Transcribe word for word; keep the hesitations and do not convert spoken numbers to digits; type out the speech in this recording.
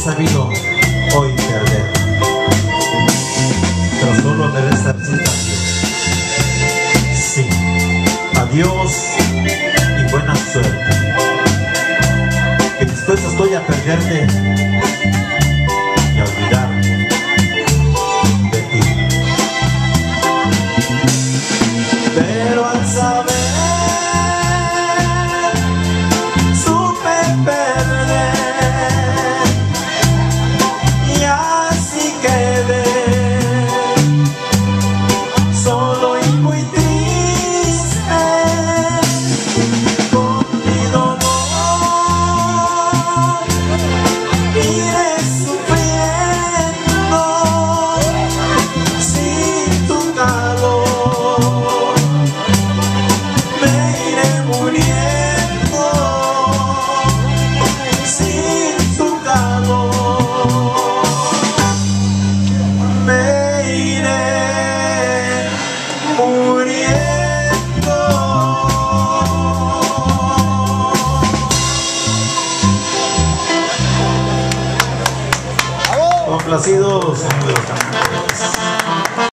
sabido hoy perder, pero solo me resta decir adiós. Sí, adiós y buena suerte, que dispuesto estoy a perderte y a olvidarme de ti. Pero al saber supe perder, y así quedé solo y muy triste, con mi dolor iré sufriendo sin tu calor, me iré muriendo sin tu calor, me iré muriendo. Complacidos, amigos.